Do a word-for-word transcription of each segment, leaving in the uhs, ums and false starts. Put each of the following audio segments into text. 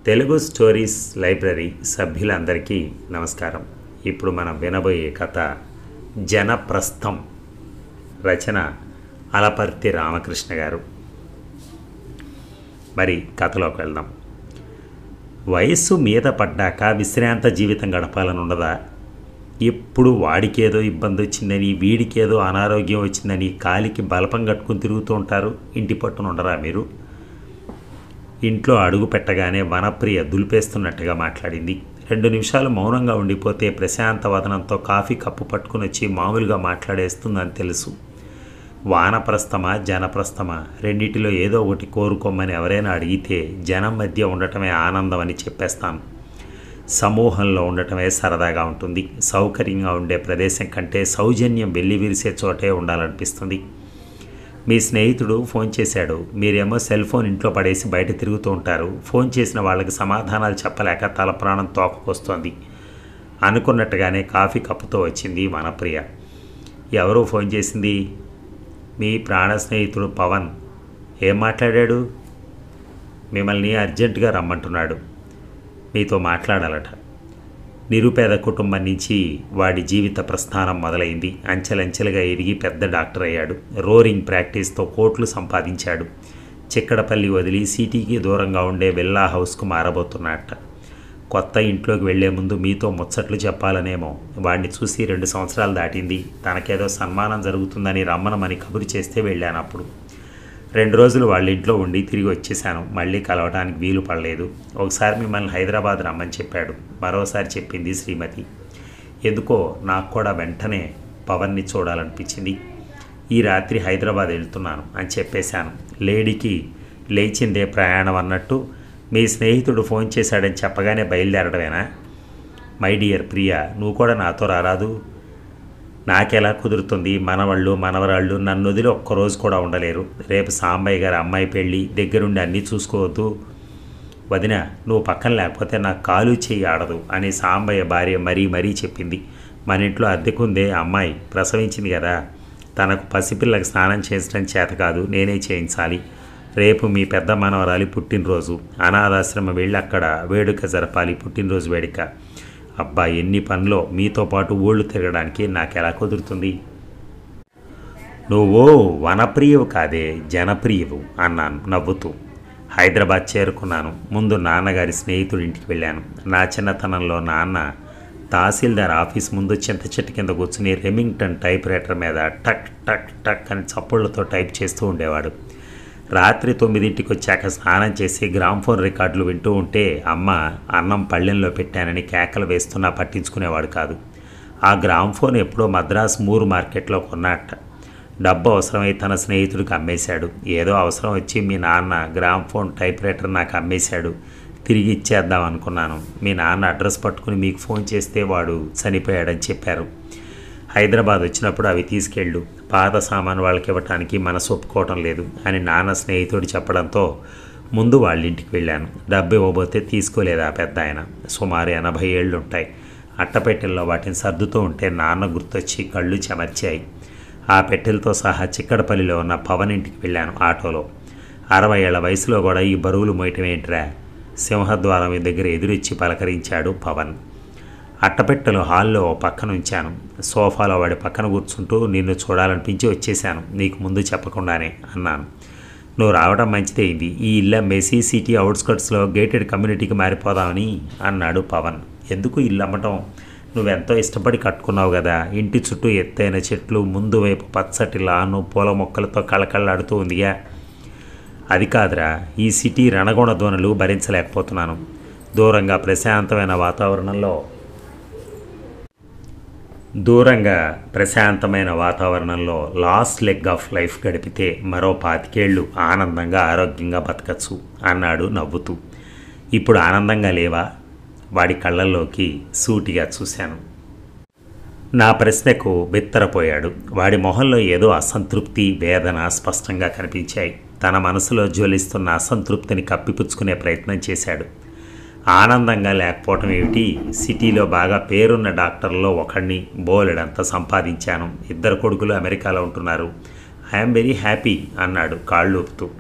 Telugu stories library సభ్యులందరికీ నమస్కారం. ఇప్పుడు మనం వినబోయే కథ జనప్రస్థం. రచన అలపర్తి రామకృష్ణ గారు. మరి కథలోకి వెళ్దాం. వయస్సు మీద పడ్డాక విశ్రాంత జీవితం గడపాలని ఉండదా? ఎప్పుడు వాడికేదో ఇబ్బంది వచ్చిందని, వీడికేదో అనారోగ్యం వచ్చిందని కాలికి బలపం కట్టుకుని తిరుగుతూ ఉంటారు. ఇంటి పట్టున ఉండరా మీరు? ఇంట్లో అడుగు పెట్టగానే వనప్రియ దులిపేస్తున్నట్టుగా మాట్లాడింది. రెండు నిమిషాలు మౌనంగా ఉండిపోతే ప్రశాంత వదనంతో కాఫీ కప్పు పట్టుకుని వచ్చి మామూలుగా మాట్లాడేస్తుందని తెలుసు. వానప్రస్థమా జనప్రస్థమా రెండిటిలో ఏదో ఒకటి కోరుకోమని ఎవరైనా అడిగితే జనం మధ్య ఉండటమే ఆనందం అని చెప్పేస్తాను. సమూహంలో ఉండటమే సరదాగా ఉంటుంది. సౌకర్యంగా ఉండే ప్రదేశం కంటే సౌజన్యం వెళ్ళి విరిసే చోటే ఉండాలనిపిస్తుంది. మీ స్నేహితుడు ఫోన్ చేశాడు, మీరేమో సెల్ ఫోన్ ఇంట్లో పడేసి బయట తిరుగుతూ ఉంటారు. ఫోన్ చేసిన వాళ్ళకి సమాధానాలు చెప్పలేక తల ప్రాణం తోకకొస్తోంది. అనుకున్నట్టుగానే కాఫీ కప్పుతో వచ్చింది వనప్రియ. ఎవరు ఫోన్ చేసింది? మీ ప్రాణ స్నేహితుడు పవన్. ఏం మాట్లాడాడు? మిమ్మల్ని అర్జెంటుగా రమ్మంటున్నాడు, మీతో మాట్లాడాలట. నిరుపేద కుటుంబం నుంచి వాడి జీవిత ప్రస్థానం మొదలైంది. అంచెలంచెలుగా ఎదిగి పెద్ద డాక్టర్ అయ్యాడు. రోరింగ్ ప్రాక్టీస్తో కోట్లు సంపాదించాడు. చిక్కడపల్లి వదిలి సిటీకి దూరంగా ఉండే విల్లా హౌస్కు మారబోతున్నట్ట. కొత్త ఇంట్లోకి వెళ్లే ముందు మీతో ముచ్చట్లు చెప్పాలనేమో. వాడిని చూసి రెండు సంవత్సరాలు దాటింది. తనకేదో సన్మానం జరుగుతుందని రమ్మనమని కబురు చేస్తే వెళ్ళాను. అప్పుడు రెండు రోజులు వాళ్ళ ఇంట్లో ఉండి తిరిగి వచ్చేసాను. మళ్ళీ కలవడానికి వీలు పడలేదు. ఒకసారి మిమ్మల్ని హైదరాబాద్ రమ్మని చెప్పాడు. మరోసారి చెప్పింది శ్రీమతి. ఎందుకో నాకు కూడా వెంటనే పవన్ని చూడాలనిపించింది. ఈ రాత్రి హైదరాబాద్ వెళ్తున్నాను అని చెప్పేశాను. లేడీకి లేచిందే ప్రయాణం అన్నట్టు మీ స్నేహితుడు ఫోన్ చేశాడని చెప్పగానే బయలుదేరడమేనా? మై డియర్ ప్రియా, నువ్వు కూడా నాతో రారాదు? నాకెలా కుదురుతుంది? మనవాళ్ళు మనవరాళ్ళు నన్ను వదిలి ఒక్కరోజు కూడా ఉండలేరు. రేపు సాంబయ్య గారి అమ్మాయి పెళ్ళి, దగ్గరుండి అన్నీ చూసుకోవద్దు. వదిన, నువ్వు పక్కన లేకపోతే నాకు కాలు చేయి ఆడదు అని సాంబయ్య భార్య మరీ మరీ చెప్పింది. మన ఇంట్లో అద్దెకుందే అమ్మాయి ప్రసవించింది కదా, తనకు పసిపిల్లకి స్నానం చేసడం చేత కాదు, నేనే చేయించాలి. రేపు మీ పెద్ద మనవరాలి పుట్టినరోజు. అనాథాశ్రమం వెళ్ళి అక్కడ వేడుక జరపాలి, పుట్టినరోజు వేడుక. అబ్బా, ఎన్ని పనులో మీతో పాటు ఊళ్ళు తిరగడానికి నాకెలా కుదురుతుంది? నువ్వు వనప్రియవు కాదే, జనప్రియవు అన్నాను నవ్వుతూ. హైదరాబాద్ చేరుకున్నాను. ముందు నాన్నగారి స్నేహితుడి ఇంటికి వెళ్ళాను. నా చిన్నతనంలో నాన్న తహసీల్దార్ ఆఫీస్ ముందు చింత చెట్టు కింద కూర్చుని రెమింగ్టన్ టైప్ రైటర్ మీద టక్ టక్ టక్ అని చప్పుళ్లతో టైప్ చేస్తూ ఉండేవాడు. రాత్రి తొమ్మిదింటికి వచ్చాక స్నానం చేసి గ్రామ్ఫోన్ రికార్డులు వింటూ ఉంటే అమ్మ అన్నం పళ్ళెంలో పెట్టానని కేకలు వేస్తున్నా పట్టించుకునేవాడు కాదు. ఆ గ్రామ్ఫోన్ ఎప్పుడో మద్రాస్ మూరు మార్కెట్లో కొన్నట్ట. డబ్బు అవసరమై తన స్నేహితుడికి అమ్మేశాడు. ఏదో అవసరం వచ్చి మీ నాన్న గ్రామ్ఫోన్ టైప్ రైటర్ నాకు అమ్మేశాడు, తిరిగి ఇచ్చేద్దాం అనుకున్నాను. మీ నాన్న అడ్రస్ పట్టుకుని మీకు ఫోన్ చేస్తే వాడు చనిపోయాడని చెప్పారు. హైదరాబాద్ వచ్చినప్పుడు అవి తీసుకెళ్ళు, పాత సామాను వాళ్ళకి ఇవ్వటానికి మనసు ఒప్పుకోవటం లేదు అని నాన్న స్నేహితుడు చెప్పడంతో ముందు వాళ్ళ ఇంటికి వెళ్ళాను. డబ్బు ఇవ్వబోతే తీసుకోలేదు ఆ పెద్ద ఆయన. సుమారు ఎనభై ఏళ్ళు ఉంటాయి. అట్టపెట్టెల్లో వాటిని సర్దుతూ ఉంటే నాన్న గుర్తొచ్చి కళ్ళు చెమర్చాయి. ఆ పెట్టెలతో సహా చిక్కడపల్లిలో ఉన్న పవన్ ఇంటికి వెళ్ళాను ఆటోలో. అరవై ఏళ్ల వయసులో కూడా ఈ బరువులు మోయటం ఏంట్రా? సింహద్వారం దగ్గర ఎదురొచ్చి పలకరించాడు పవన్. అట్టపెట్టెలు హాల్లో పక్కన ఉంచాను. సోఫాలో వాడి పక్కన కూర్చుంటూ నిన్ను చూడాలనిపించి వచ్చేశాను, నీకు ముందు చెప్పకుండానే అన్నాను. నువ్వు రావడం మంచిదైంది. ఈ ఇల్లు అమ్మేసి సిటీ అవుట్స్కట్స్లో గేటెడ్ కమ్యూనిటీకి మారిపోదామని అన్నాడు పవన్. ఎందుకు ఇల్లు అమ్మటం? నువ్వెంతో ఇష్టపడి కట్టుకున్నావు కదా. ఇంటి చుట్టూ ఎత్తైన చెట్లు, ముందు వైపు పచ్చటి లాను పూల మొక్కలతో కళకళలాడుతూ ఉందిగా. అది కాదురా, ఈ సిటీ రణగుణ ధ్వనులు భరించలేకపోతున్నాను. దూరంగా ప్రశాంతమైన వాతావరణంలో దూరంగా ప్రశాంతమైన వాతావరణంలో లాస్ట్ లెగ్ ఆఫ్ లైఫ్ గడిపితే మరో పాతికేళ్ళు ఆనందంగా ఆరోగ్యంగా బతకచ్చు అన్నాడు నవ్వుతూ. ఇప్పుడు ఆనందంగా లేవా? వాడి కళ్ళల్లోకి సూటిగా చూశాను. నా ప్రశ్నకు బిత్తరపోయాడు. వాడి మొహంలో ఏదో అసంతృప్తి, వేదన స్పష్టంగా కనిపించాయి. తన మనసులో జ్వలిస్తున్న అసంతృప్తిని కప్పిపుచ్చుకునే ప్రయత్నం చేశాడు. ఆనందంగా లేకపోవటం ఏమిటి? సిటీలో బాగా పేరున్న డాక్టర్లో ఒకడిని, బోలెడంతా సంపాదించాను. ఇద్దరు కొడుకులు అమెరికాలో ఉంటున్నారు. ఐఎమ్ వెరీ హ్యాపీ అన్నాడు కాళ్ళు ఊపుతూ.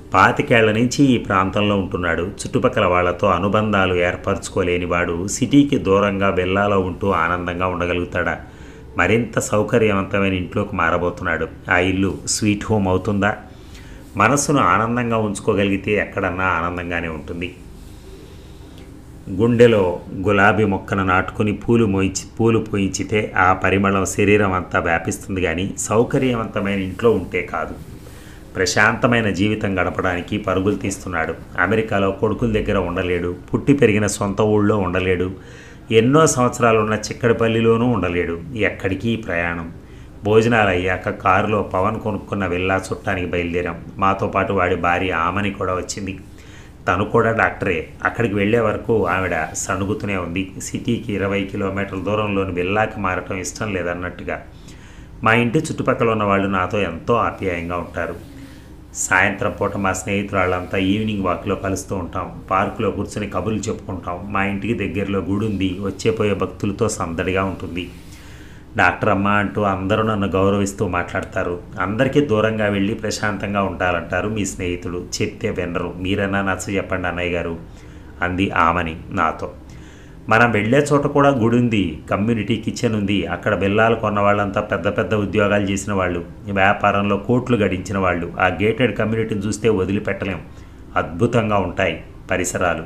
పాతికేళ్ల నుంచి ఈ ప్రాంతంలో ఉంటున్నాడు. చుట్టుపక్కల వాళ్లతో అనుబంధాలు ఏర్పరచుకోలేని వాడు సిటీకి దూరంగా బెల్లాలో ఉంటూ ఆనందంగా ఉండగలుగుతాడా? మరింత సౌకర్యవంతమైన ఇంట్లోకి మారబోతున్నాడు. ఆ ఇల్లు స్వీట్ హోమ్ అవుతుందా? మనస్సును ఆనందంగా ఉంచుకోగలిగితే ఎక్కడన్నా ఆనందంగానే ఉంటుంది. గుండెలో గులాబీ మొక్కను నాటుకుని పూలు మోయించి పూలు పోయించితే ఆ పరిమళం శరీరం అంతా వ్యాపిస్తుంది, కానీ సౌకర్యవంతమైన ఇంట్లో ఉంటే కాదు. ప్రశాంతమైన జీవితం గడపడానికి పరుగులు తీస్తున్నాడు. అమెరికాలో కొడుకుల దగ్గర ఉండలేడు. పుట్టి పెరిగిన సొంత ఊళ్ళో ఉండలేడు. ఎన్నో సంవత్సరాలున్న చిక్కడిపల్లిలోనూ ఉండలేడు. ఎక్కడికి ప్రయాణం. భోజనాలు అయ్యాక కారులో పవన్ కొనుక్కున్న విల్లా చుట్టానికి బయలుదేరాం. మాతో పాటు వాడి భార్య ఆమని కూడా వచ్చింది. తను కూడా డాక్టరే. అక్కడికి వెళ్లే వరకు ఆవిడ సణుగుతూనే ఉంది. సిటీకి ఇరవై కిలోమీటర్ల దూరంలోని విల్లాకి మారటం ఇష్టం లేదన్నట్టుగా. మా ఇంటి చుట్టుపక్కల ఉన్న వాళ్ళు నాతో ఎంతో ఆప్యాయంగా ఉంటారు. సాయంత్రం పూట మా స్నేహితురాళ్ళంతా ఈవినింగ్ వాక్లో కలుస్తూ ఉంటాం. పార్కులో కూర్చొని కబుర్లు చెప్పుకుంటాం. మా ఇంటికి దగ్గరలో గుడి ఉంది. వచ్చేపోయే భక్తులతో సందడిగా ఉంటుంది. డాక్టర్ అమ్మ అంటూ అందరూ నన్ను గౌరవిస్తూ మాట్లాడతారు. అందరికీ దూరంగా వెళ్ళి ప్రశాంతంగా ఉండాలంటారు మీ స్నేహితుడు. చెప్తే వినరు. మీరన్నా నచ్చ చెప్పండి అన్నయ్య గారు అంది ఆమని నాతో. మనం వెళ్ళే చోట కూడా గుడి ఉంది. కమ్యూనిటీ కిచెన్ ఉంది. అక్కడ బెల్లాలు కొన్న వాళ్ళంతా పెద్ద పెద్ద ఉద్యోగాలు చేసిన వాళ్ళు, వ్యాపారంలో కోట్లు గడించిన వాళ్ళు. ఆ గేటెడ్ కమ్యూనిటీని చూస్తే వదిలిపెట్టలేం. అద్భుతంగా ఉంటాయి పరిసరాలు.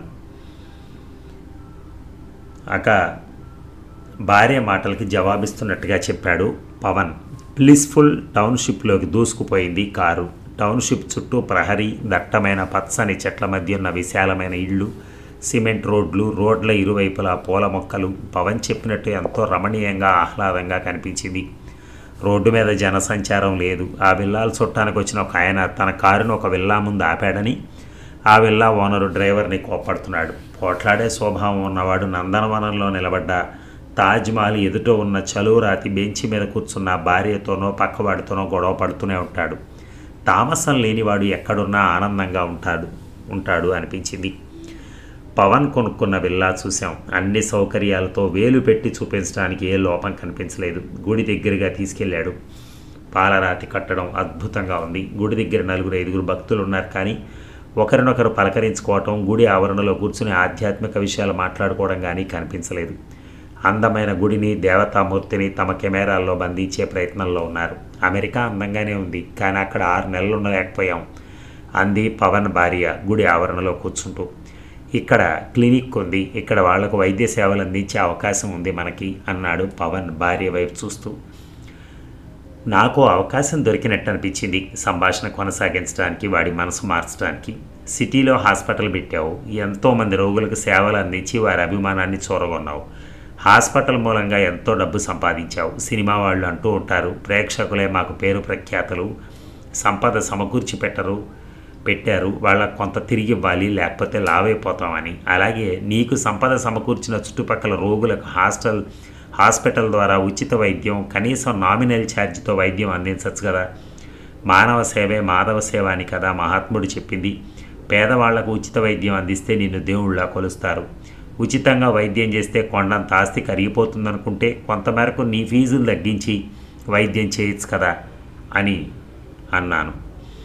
అక భార్య మాటలకి జవాబిస్తున్నట్టుగా చెప్పాడు పవన్. ప్లీస్ఫుల్ టౌన్షిప్లోకి దూసుకుపోయింది కారు. టౌన్షిప్ చుట్టూ ప్రహరీ, దట్టమైన పచ్చని చెట్ల మధ్య ఉన్న విశాలమైన ఇళ్ళు, సిమెంట్ రోడ్లు, రోడ్ల ఇరువైపులా పూల మొక్కలు. పవన్ చెప్పినట్టు ఎంతో రమణీయంగా ఆహ్లాదంగా కనిపించింది. రోడ్డు మీద జనసంచారం లేదు. ఆ విల్లాలు చుట్టానికి వచ్చిన ఒక ఆయన తన కారును ఒక విల్లా ముందు ఆపాడని ఆ విల్లా ఓనరు డ్రైవర్ని కోప్పడుతున్నాడు. పోట్లాడే స్వభావం ఉన్నవాడు నందనవనంలో నిలబడ్డ తాజ్మహల్ ఎదుట ఉన్న చలువరాతి బెంచి మీద కూర్చున్న భార్యతోనో పక్కవాడితోనో గొడవ పడుతూనే ఉంటాడు. తామసం లేనివాడు ఎక్కడున్నా ఆనందంగా ఉంటాడు ఉంటాడు అనిపించింది. పవన్ కొనుక్కున్న విల్లా చూసాం. అన్ని సౌకర్యాలతో వేలు పెట్టి చూపించడానికి ఏ లోపం కనిపించలేదు. గుడి దగ్గరగా తీసుకెళ్లాడు. పాలరాతి కట్టడం అద్భుతంగా ఉంది. గుడి దగ్గర నలుగురు ఐదుగురు భక్తులు ఉన్నారు, కానీ ఒకరినొకరు పలకరించుకోవటం, గుడి ఆవరణలో కూర్చుని ఆధ్యాత్మిక విషయాలు మాట్లాడుకోవడం కానీ కనిపించలేదు. అందమైన గుడిని, దేవతామూర్తిని తమ కెమెరాల్లో బంధించే ప్రయత్నంలో ఉన్నారు. అమెరికా అందంగానే ఉంది, కానీ అక్కడ ఆరు నెలలు ఉండలేకపోయాం అంది పవన్ భార్య గుడి ఆవరణలో కూర్చుంటూ. ఇక్కడ క్లినిక్ ఉంది. ఇక్కడ వాళ్లకు వైద్య సేవలు అందించే అవకాశం ఉంది మనకి అన్నాడు పవన్ భార్య వైపు చూస్తూ. నాకు అవకాశం దొరికినట్టు అనిపించింది సంభాషణ కొనసాగించడానికి, వాడి మనసు మార్చడానికి. సిటీలో హాస్పిటల్ పెట్టావు. ఎంతోమంది రోగులకు సేవలు అందించి వారి అభిమానాన్ని చూరగొన్నావు. హాస్పిటల్ మూలంగా ఎంతో డబ్బు సంపాదించావు. సినిమా వాళ్ళు అంటూ ఉంటారు, ప్రేక్షకులే మాకు పేరు ప్రఖ్యాతలు, సంపద సమకూర్చి పెట్టరు పెట్టారు వాళ్ళకు కొంత తిరిగి ఇవ్వాలి, లేకపోతే లావైపోతామని. అలాగే నీకు సంపద సమకూర్చిన చుట్టుపక్కల రోగులకు హాస్టల్ హాస్పిటల్ ద్వారా ఉచిత వైద్యం, కనీసం నామినల్ ఛార్జీతో వైద్యం అందించవచ్చు కదా. మానవ సేవే మాధవ సేవ అని కదా మహాత్ముడు చెప్పింది. పేదవాళ్లకు ఉచిత వైద్యం అందిస్తే నిన్ను దేవుళ్ళ కొలుస్తారు. ఉచితంగా వైద్యం చేస్తే కొండంత ఆస్తి కరిగిపోతుందనుకుంటే కొంతమేరకు నీ ఫీజులు తగ్గించి వైద్యం చేయొచ్చు కదా అని అన్నాను.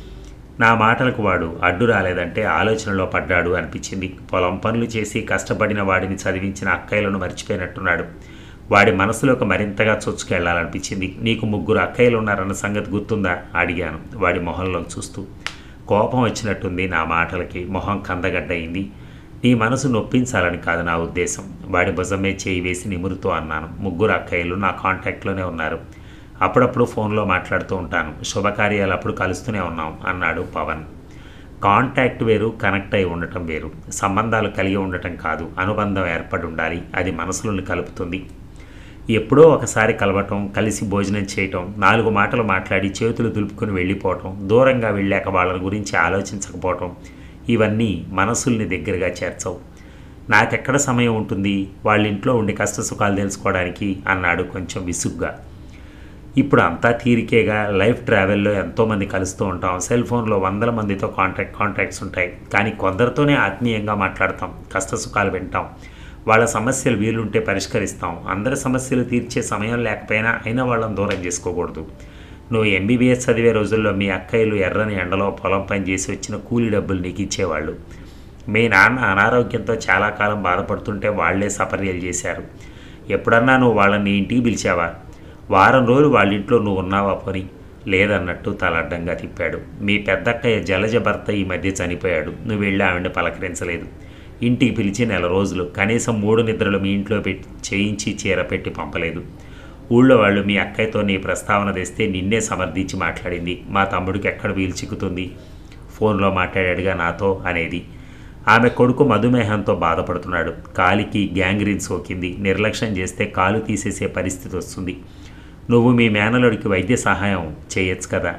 నా మాటలకు వాడు అడ్డు రాలేదంటే ఆలోచనలో పడ్డాడు అనిపించింది. పొలం పనులు చేసి కష్టపడిన వాడిని చదివించిన అక్కయ్యలను మర్చిపోయినట్టున్నాడు. వాడి మనసులోకి మరింతగా చొచ్చుకెళ్లాలనిపించింది. నీకు ముగ్గురు అక్కయ్యలు ఉన్నారన్న సంగతి గుర్తుందా అడిగాను వాడి మొహంలో చూస్తూ. కోపం వచ్చినట్టుంది నా మాటలకి. మొహం కందగడ్డయింది. నీ మనసు నొప్పించాలని కాదు నా ఉద్దేశం. వాడి భుజమే చేయి వేసి నిమురుతూ అన్నాను. ముగ్గురు అక్కయ్యలు నా కాంటాక్ట్లోనే ఉన్నారు. అప్పుడప్పుడు ఫోన్లో మాట్లాడుతూ ఉంటాను. శుభకార్యాలు అప్పుడు కలుస్తూనే ఉన్నాం అన్నాడు పవన్. కాంటాక్ట్ వేరు, కనెక్ట్ అయి ఉండటం వేరు. సంబంధాలు కలిగి ఉండటం కాదు, అనుబంధం ఏర్పడి ఉండాలి. అది మనసులను కలుపుతుంది. ఎప్పుడో ఒకసారి కలవటం, కలిసి భోజనం చేయటం, నాలుగు మాటలు మాట్లాడి చేతులు దులుపుకొని వెళ్ళిపోవటం, దూరంగా వెళ్ళాక వాళ్ళ గురించి ఆలోచించకపోవటం, ఇవన్నీ మనసుల్ని దగ్గరగా చేర్చవు. నాకెక్కడ సమయం ఉంటుంది వాళ్ళ ఇంట్లో ఉండి కష్టసుఖాలు తెలుసుకోవడానికి అన్నాడు కొంచెం విసుగ్గా. ఇప్పుడు అంతా తీరికేగా. లైఫ్ ట్రావెల్లో ఎంతోమంది కలుస్తూ ఉంటాం. సెల్ ఫోన్లో వందల మందితో కాంటాక్ట్ కాంటాక్ట్స్ ఉంటాయి. కానీ కొందరితోనే ఆత్మీయంగా మాట్లాడతాం, కష్టసుఖాలు వింటాం, వాళ్ళ సమస్యలు వీలుంటే పరిష్కరిస్తాం. అందరి సమస్యలు తీర్చే సమయం లేకపోయినా అయినా వాళ్ళని దూరం చేసుకోకూడదు. నువ్వు ఎంబీబీఎస్ చదివే రోజుల్లో మీ అక్కయ్యలు ఎర్రని ఎండలో పొలం పని చేసి వచ్చిన కూలి డబ్బులు నీకు ఇచ్చేవాళ్ళు. మీ నాన్న అనారోగ్యంతో చాలా కాలం బాధపడుతుంటే వాళ్లే సపర్యలు చేశారు. ఎప్పుడన్నా నువ్వు వాళ్ళని ఇంటికి పిలిచావా? వారం రోజులు వాళ్ళ ఇంట్లో నువ్వు ఉన్నావా పోని? లేదన్నట్టు తలడ్డంగా తిప్పాడు. మీ పెద్దక్కయ్య జలజ భర్త ఈ మధ్య చనిపోయాడు. నువ్వు వెళ్ళి ఆవిడని పలకరించలేదు. ఇంటికి పిలిచి నెల రోజులు కనీసం మూడు నిద్రలు మీ ఇంట్లో పెట్టి చేయించి చీర పెట్టి పంపలేదు. ఊళ్ళో వాళ్ళు మీ అక్కయ్యతో నీ ప్రస్తావన తెస్తే నిన్నే సమర్థించి మాట్లాడింది. మా తమ్ముడికి ఎక్కడ వీలు చిక్కుతుంది, ఫోన్లో మాట్లాడాడుగా నాతో అనేది. ఆమె కొడుకు మధుమేహంతో బాధపడుతున్నాడు. కాలికి గ్యాంగ్రీన్ సోకింది. నిర్లక్ష్యం చేస్తే కాలు తీసేసే పరిస్థితి వస్తుంది. నువ్వు మీ మేనలుడికి వైద్య సహాయం చేయొచ్చు కదా.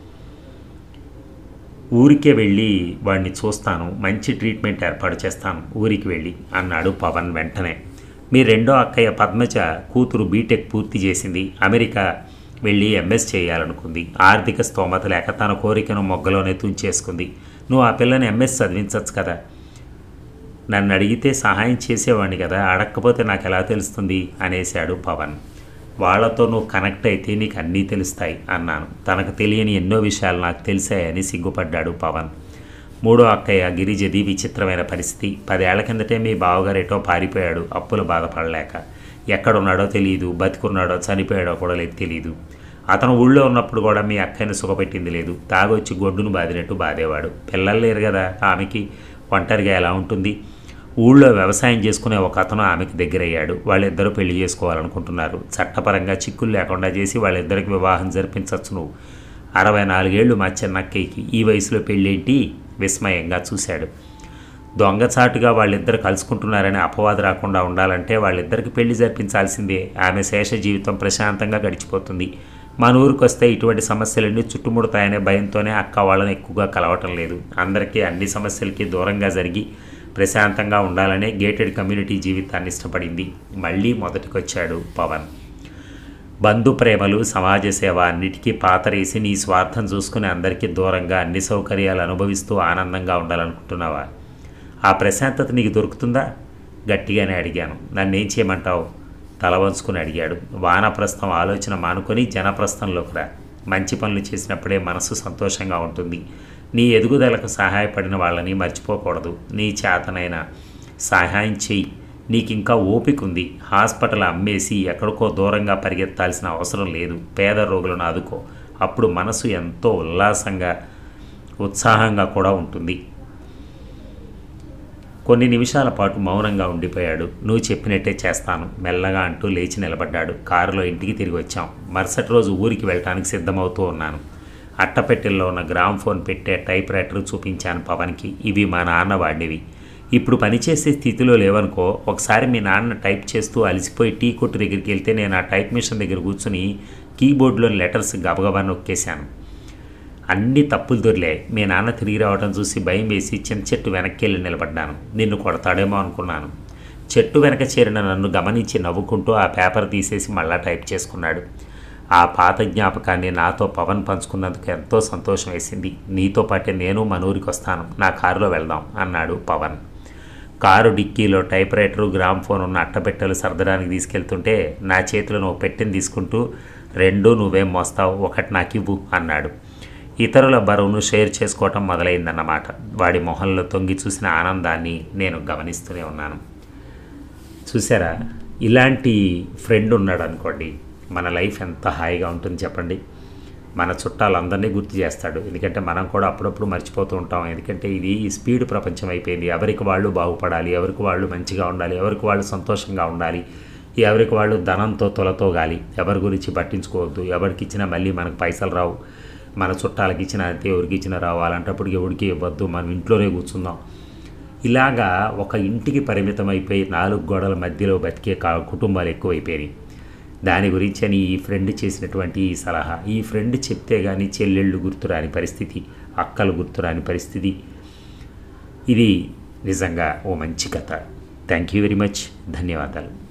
ఊరికే వెళ్ళి వాడిని చూస్తాను, మంచి ట్రీట్మెంట్ ఏర్పాటు చేస్తాను ఊరికి వెళ్ళి అన్నాడు పవన్ వెంటనే. మీ రెండో అక్కయ్య పద్మజ కూతురు బీటెక్ పూర్తి చేసింది. అమెరికా వెళ్ళి ఎంఎస్ చేయాలనుకుంది. ఆర్థిక స్తోమత లేక తన కోరికను మొగ్గలోనే తుంచేసుకుంది. నువ్వు ఆ పిల్లని ఎంఎస్ చదివించచ్చు కదా. నన్ను అడిగితే సహాయం చేసేవాడిని కదా, అడగకపోతే నాకు ఎలా తెలుస్తుంది అనేశాడు పవన్. వాళ్లతో నువ్వు కనెక్ట్ అయితే నీకు అన్నీ తెలుస్తాయి అన్నాను. తనకు తెలియని ఎన్నో విషయాలు నాకు తెలిసాయని సిగ్గుపడ్డాడు పవన్. మూడో అక్కయ్య గిరిజది విచిత్రమైన పరిస్థితి. పదేళ్ల కిందటే మీ బావగారేటో పారిపోయాడు అప్పులు బాధపడలేక. ఎక్కడున్నాడో తెలియదు, బతికున్నాడో చనిపోయాడో కూడా లేదు తెలియదు. అతను ఊళ్ళో ఉన్నప్పుడు కూడా మీ అక్కయ్యను సుఖపెట్టింది లేదు. తాగొచ్చి గొడ్డును బాదినట్టు బాధేవాడు. పిల్లలు లేరు కదా ఆమెకి, ఒంటరిగా ఎలా ఉంటుంది? ఊళ్ళో వ్యవసాయం చేసుకునే ఒక అతను ఆమెకి దగ్గరయ్యాడు. వాళ్ళిద్దరూ పెళ్లి చేసుకోవాలనుకుంటున్నారు. చట్టపరంగా చిక్కులు లేకుండా చేసి వాళ్ళిద్దరికి వివాహం జరిపించవచ్చు నువ్వు. అరవై నాలుగేళ్లు మా చిన్నక్కయ్యకి, ఈ వయసులో పెళ్ళేంటి? విస్మయంగా చూశాడు. దొంగచాటుగా వాళ్ళిద్దరు కలుసుకుంటున్నారని అపవాదు రాకుండా ఉండాలంటే వాళ్ళిద్దరికి పెళ్లి జరిపించాల్సిందే. ఆమె శేష జీవితం ప్రశాంతంగా గడిచిపోతుంది. మన ఊరికి వస్తే ఇటువంటి సమస్యలన్నీ చుట్టుముడతాయనే భయంతోనే అక్క వాళ్ళని ఎక్కువగా కలవటం లేదు. అందరికీ అన్ని సమస్యలకి దూరంగా జరిగి ప్రశాంతంగా ఉండాలనే గేటెడ్ కమ్యూనిటీ జీవితాన్ని ఇష్టపడింది. మళ్ళీ మొదటికొచ్చాడు పవన్. బంధు ప్రేమలు, సమాజ సేవ అన్నిటికీ పాతరేసి నీ స్వార్థం చూసుకుని అందరికీ దూరంగా అన్ని సౌకర్యాలు అనుభవిస్తూ ఆనందంగా ఉండాలనుకుంటున్నావా? ఆ ప్రశాంతత నీకు దొరుకుతుందా? గట్టిగానే అడిగాను. నన్నేం చేయమంటావు? తల వంచుకుని అడిగాడు. వానప్రస్థం ఆలోచన మానుకొని జనప్రస్థంలోకి రా. మంచి పనులు చేసినప్పుడే మనసు సంతోషంగా ఉంటుంది. నీ ఎదుగుదలకు సహాయపడిన వాళ్ళని మర్చిపోకూడదు. నీ చేతనైనా సహాయం చెయ్యి. నీకింకా ఓపిక ఉంది. హాస్పిటల్ అమ్మేసి ఎక్కడికో దూరంగా పరిగెత్తాల్సిన అవసరం లేదు. పేద రోగులను ఆదుకో. అప్పుడు మనసు ఎంతో ఉల్లాసంగా ఉత్సాహంగా కూడా ఉంటుంది. కొన్ని నిమిషాల పాటు మౌనంగా ఉండిపోయాడు. నువ్వు చెప్పినట్టే చేస్తాను మెల్లగా అంటూ లేచి నిలబడ్డాడు. కారులో ఇంటికి తిరిగి వచ్చాం. మరుసటి రోజు ఊరికి వెళ్ళటానికి సిద్ధమవుతూ ఉన్నాను. అట్టపెట్టెల్లో ఉన్న గ్రామ్ ఫోన్ పెట్టే టైప్ రైటర్ చూపించాను పవన్కి. ఇవి మా నాన్న వాడినవి. ఇప్పుడు పనిచేసే స్థితిలో లేవనుకో. ఒకసారి మీ నాన్న టైప్ చేస్తూ అలసిపోయి టీ కొట్టు దగ్గరికి వెళ్తే నేను ఆ టైప్ మిషన్ దగ్గర కూర్చుని కీబోర్డ్లోని లెటర్స్ గబగబా నొక్కేశాను. అన్ని తప్పులు దొరిలాయి. మీ నాన్న తిరిగి రావడం చూసి భయం వేసి చిన్న చెట్టు వెనక్కి వెళ్ళి నిలబడ్డాను. నిన్ను కొడతాడేమో అనుకున్నాను. చెట్టు వెనక చేరిన నన్ను గమనించి నవ్వుకుంటూ ఆ పేపర్ తీసేసి మళ్ళా టైప్ చేసుకున్నాడు. ఆ పాత జ్ఞాపకాన్ని నాతో పవన్ పంచుకున్నందుకు ఎంతో సంతోషం వేసింది. నీతో పాటే నేను మన ఊరికి వస్తాను, నా కారులో వెళ్దాం అన్నాడు పవన్. కారు డిక్కీలో టైప్ రైటరు, గ్రామ్ ఫోన్ ఉన్న అట్టపెట్టెలు సర్దడానికి తీసుకెళ్తుంటే నా చేతిలో నువ్వు పెట్టిని తీసుకుంటూ రెండు నువ్వేం మోస్తావు, ఒకటి నాకు ఇవ్వు అన్నాడు. ఇతరుల బరువును షేర్ చేసుకోవటం మొదలైందన్నమాట. వాడి మొహంలో తొంగి చూసిన ఆనందాన్ని నేను గమనిస్తూనే ఉన్నాను. చూసారా, ఇలాంటి ఫ్రెండ్ ఉన్నాడు అనుకోండి, మన లైఫ్ ఎంత హాయిగా ఉంటుంది చెప్పండి. మన చుట్టాలందరినీ గుర్తు చేస్తాడు. ఎందుకంటే మనం కూడా అప్పుడప్పుడు మర్చిపోతూ ఉంటాం. ఎందుకంటే ఇది స్పీడ్ ప్రపంచం అయిపోయింది. ఎవరికి వాళ్ళు బాగుపడాలి, ఎవరికి వాళ్ళు మంచిగా ఉండాలి, ఎవరికి వాళ్ళు సంతోషంగా ఉండాలి, ఎవరికి వాళ్ళు ధనంతో తొలతోగాలి. ఎవరి గురించి పట్టించుకోవద్దు. ఎవరికి ఇచ్చినా మళ్ళీ మనకు పైసలు రావు. మన చుట్టాలకి ఇచ్చిన అంతే, ఎవరికి ఇచ్చినా రావు. అలాంటప్పుడు ఎవరికి ఇవ్వద్దు, మనం ఇంట్లోనే కూర్చుందాం. ఇలాగా ఒక ఇంటికి పరిమితం అయిపోయి నాలుగు గోడల మధ్యలో బతికే కుటుంబాలు ఎక్కువైపోయినాయి. దాని గురించి అని ఈ ఫ్రెండ్ చేసినటువంటి ఈ సలహా, ఈ ఫ్రెండ్ చెప్తే కానీ చెల్లెళ్ళు గుర్తురాని పరిస్థితి, అక్కలు గుర్తురాని పరిస్థితి. ఇది నిజంగా ఓ మంచి కథ. Thank you very much. ధన్యవాదాలు.